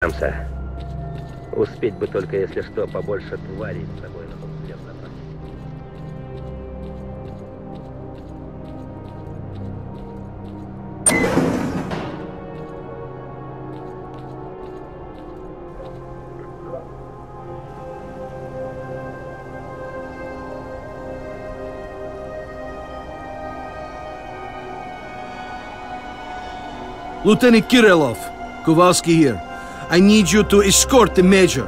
Держимся. Успеть бы только, если что, побольше тварей с собой на полслед забрать. Lieutenant Kirillov, Kowalski here. I need you to escort the Major.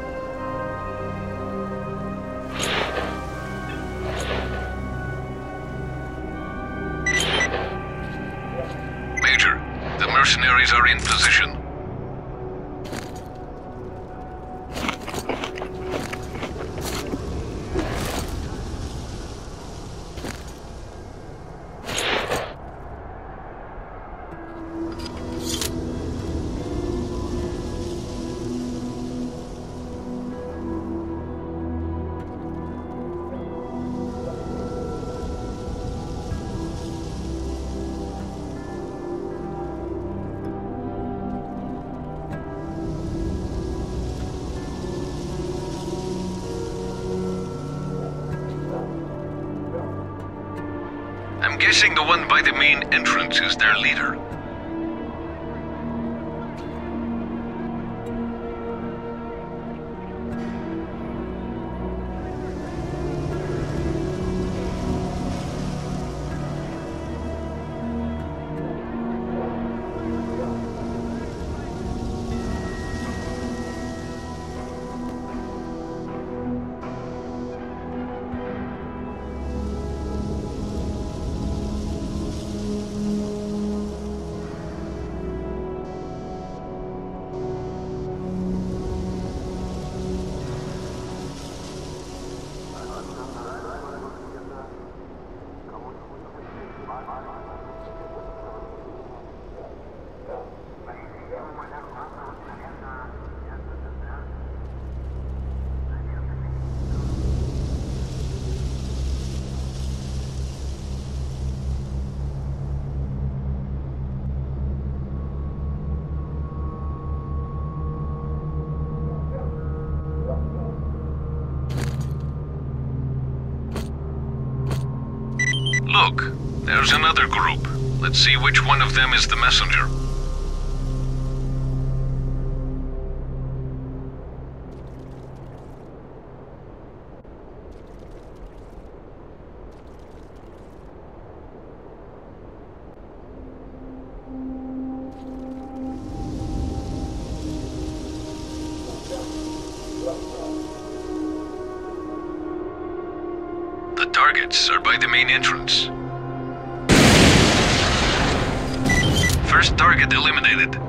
Major, the mercenaries are in position. I'm guessing the one by the main entrance is their leader. Look, there's another group. Let's see which one of them is the messenger. The targets are by the main entrance. First target eliminated.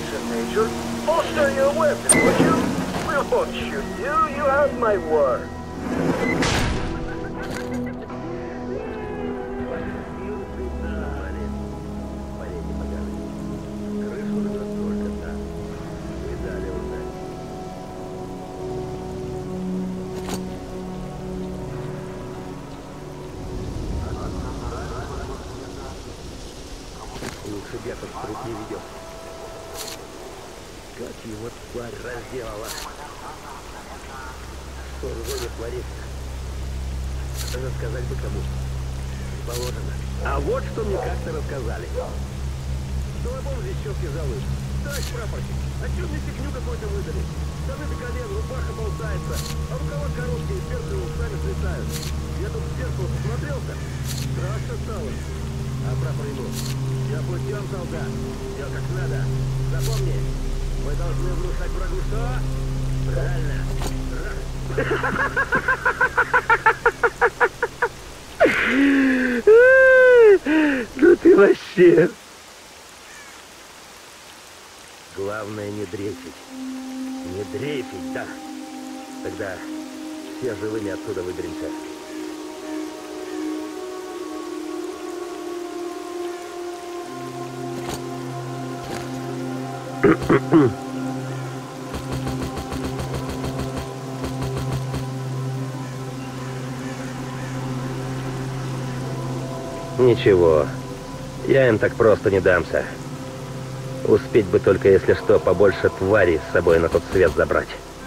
attention, Major. Holster your weapon, would you? We won't shoot you. You have my word. Лучше где-то труп не ведет. Как его тварь разделала. Что в зоне творится? Надо сказать бы кому. Положено. А вот что мне как-то рассказали. Столбом здесь щетки залыт. Товарищ прапорщик, а чё мне фигню какую-то выдали? Штаны до колен, рубаха болтается, а рукава короткие, перцы устами слетают. Я тут в зеркало посмотрелся, страшно стало. А прапор ему: я путем, солдат, все как надо. Запомни, мы должны внушать врагу что? Правильно. Ну ты вообще. Главное не дрейфить. Не дрейфить, да. Тогда все живыми отсюда выберемся. Ничего, я им так просто не дамся. Успеть бы только, если что, побольше тварей с собой на тот свет забрать.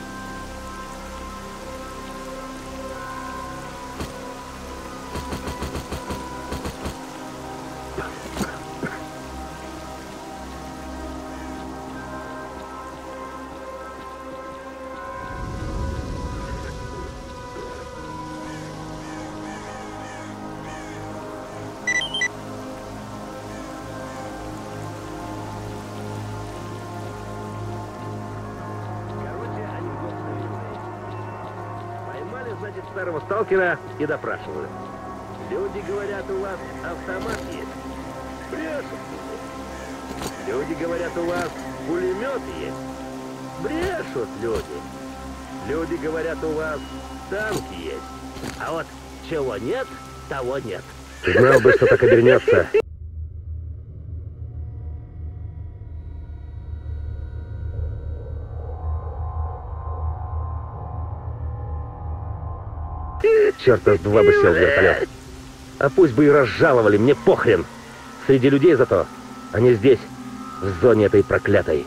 Значит, старого сталкера и допрашивают. Люди говорят, у вас автомат есть. Брешут. Люди говорят, у вас пулемет есть. Брешут люди. Люди говорят, у вас танки есть. А вот чего нет, того нет. Знал бы, что так обернется. Черта с два бы сел в вертолет. А пусть бы и разжаловали, мне похрен. Среди людей зато, а не здесь, в зоне этой проклятой.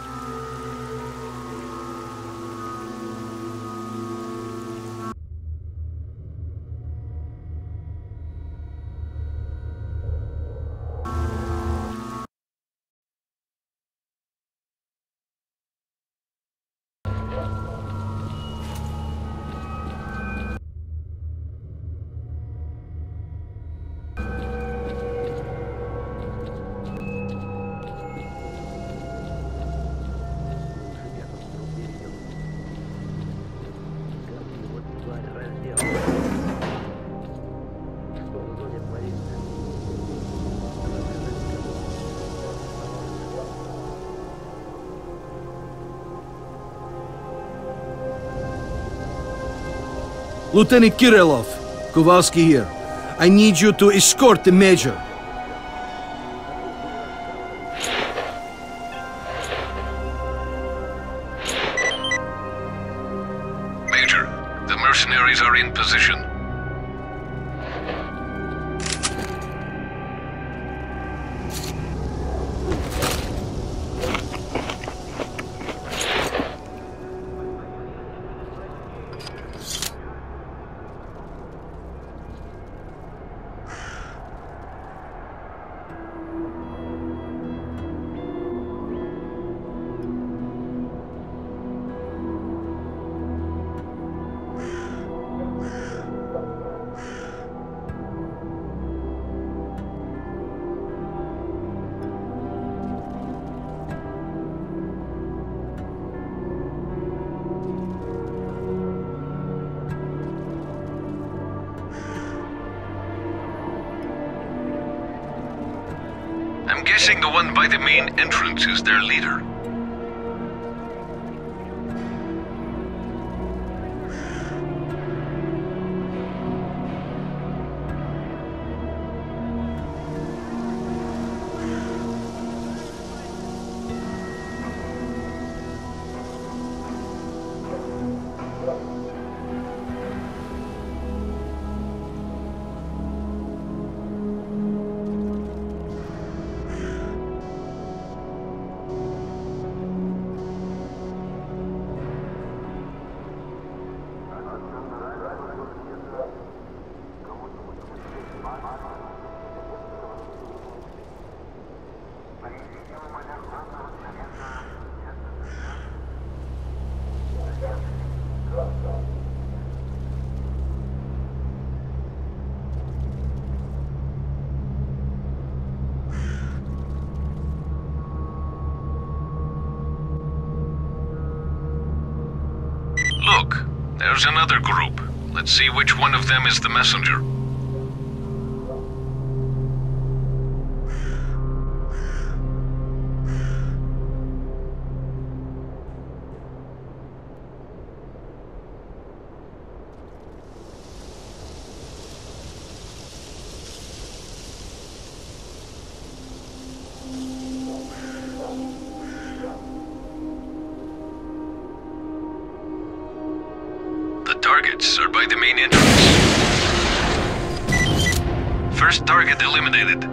Lieutenant Kirillov, Kowalski here. I need you to escort the Major. Major, the mercenaries are in position. I'm guessing the one by the main entrance is their leader. Look, there's another group. Let's see which one of them is the messenger. Targets are by the main entrance. First target eliminated.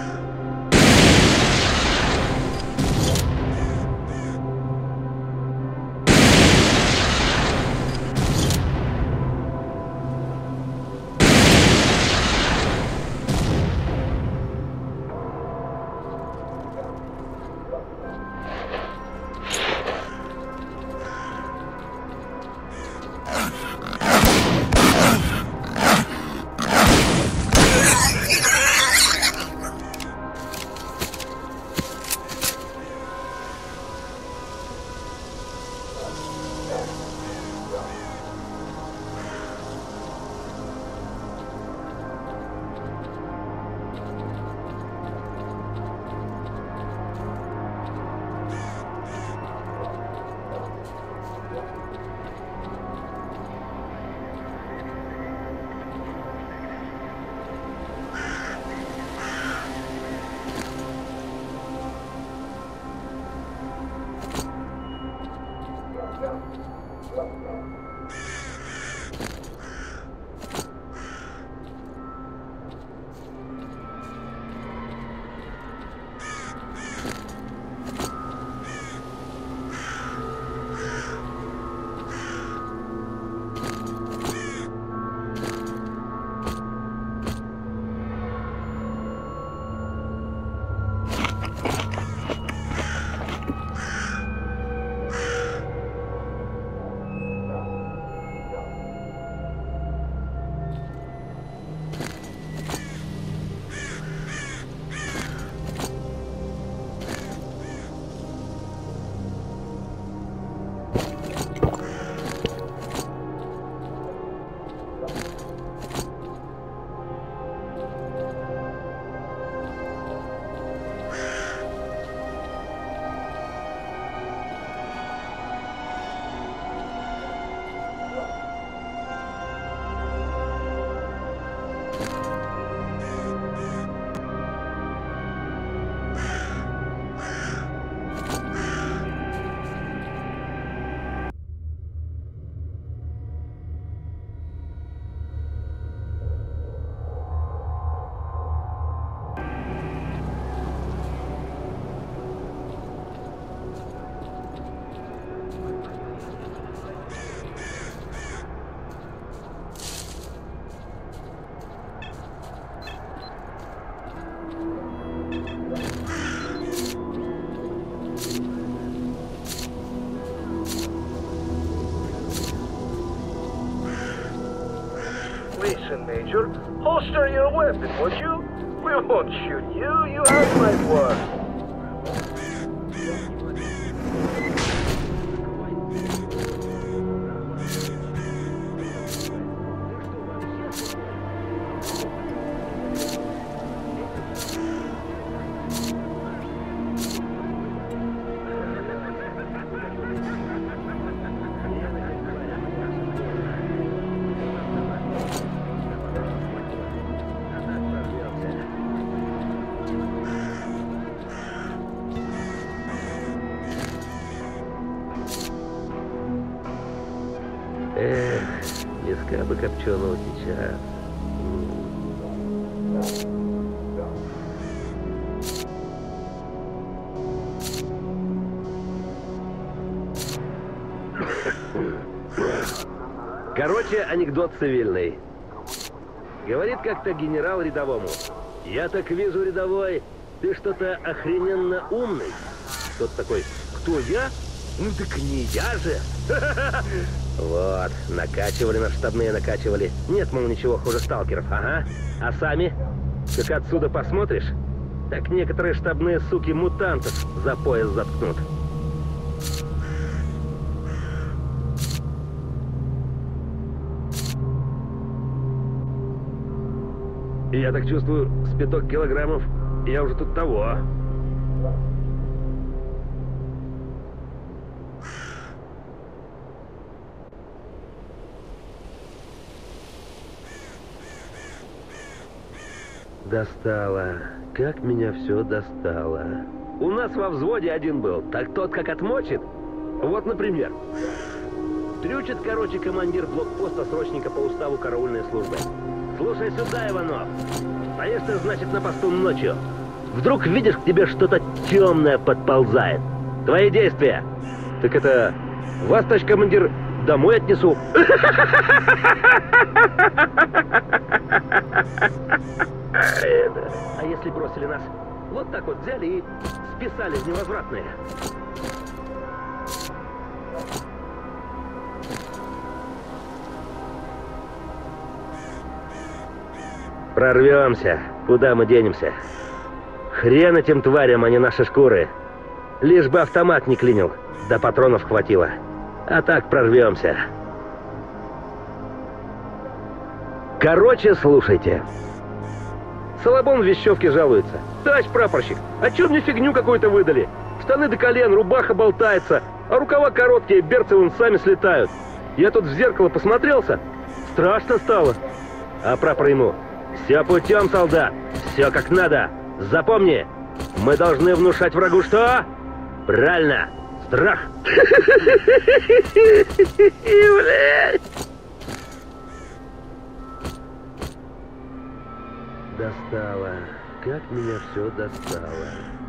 Major, holster your weapon, would you? We won't shoot you. You have my word. Миска бы копченого сейчас. Короче, анекдот цивильный. Говорит как-то генерал рядовому: я так вижу, рядовой, ты что-то охрененно умный. Тот такой: кто я? Ну так не я же. Вот, накачивали нас штабные, накачивали. Нет, мол, ничего хуже сталкеров, ага. А сами? Как отсюда посмотришь, так некоторые штабные суки мутантов за пояс заткнут. Я так чувствую, с 5 килограммов я уже тут того. Достало. Как меня все достало. У нас во взводе один был, так тот как отмочит. Вот, например. Дрючит, короче, командир блокпоста срочника по уставу караульной службы. Слушай сюда, Иванов. Стоишь ты, значит, на посту ночью. Вдруг видишь, к тебе что-то темное подползает. Твои действия. Так это... Вас, товарищ командир, домой отнесу. А если бросили нас? Вот так вот взяли и списали в невозвратные. Прорвемся. Куда мы денемся? Хрен этим тварям, а не наши шкуры. Лишь бы автомат не клинил, да патронов хватило. А так прорвемся. Короче, слушайте. Солобон в вещевке жалуется. Товарищ прапорщик, а чё мне фигню какую-то выдали? Штаны до колен, рубаха болтается, а рукава короткие, берцы вон сами слетают. Я тут в зеркало посмотрелся, страшно стало. А прапор ему: все путем, солдат, все как надо. Запомни, мы должны внушать врагу что? Правильно, страх. Блядь. Достало. Как меня все достало.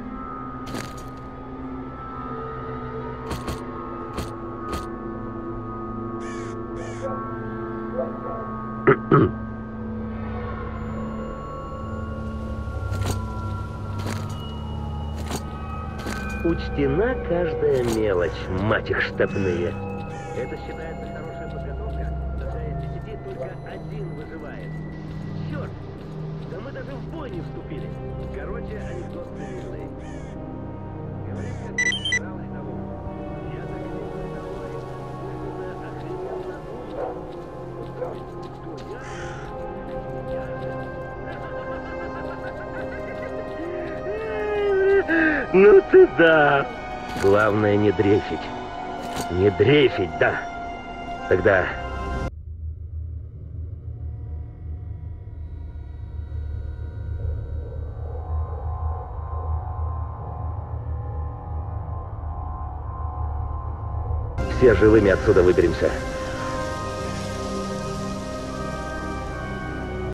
Учтена каждая мелочь, мать их штабные. Это считается хорошая подготовка, когда из 10 только 1 выживает. Черт! Да мы даже в бой не вступили. Короче, анекдот цивильный. Говорит, как генерал рядовой. Я так не рядовой. Это охрененно Кто я? Ну ты да. Главное не дрейфить. Не дрейфить, да. Тогда... Все живыми отсюда выберемся.